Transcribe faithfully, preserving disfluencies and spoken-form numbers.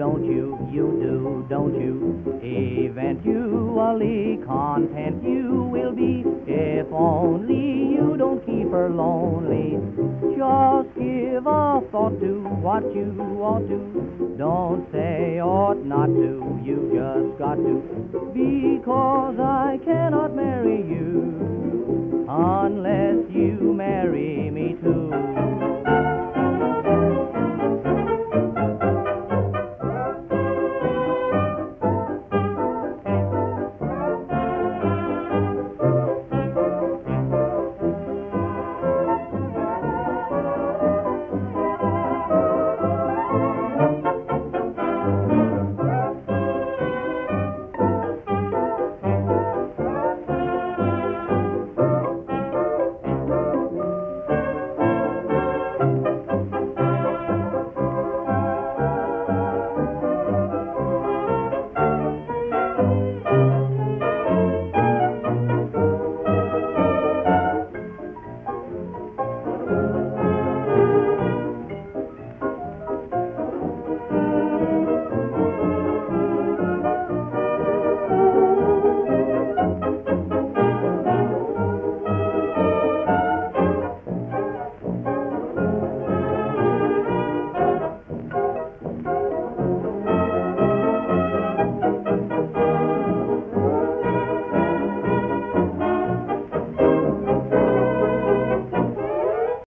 don't you? You do, don't you? Eventually content you will be, if only you don't keep her lonely. Just give a thought to what you ought to. Don't say ought not to, you just got to. Because I cannot marry you.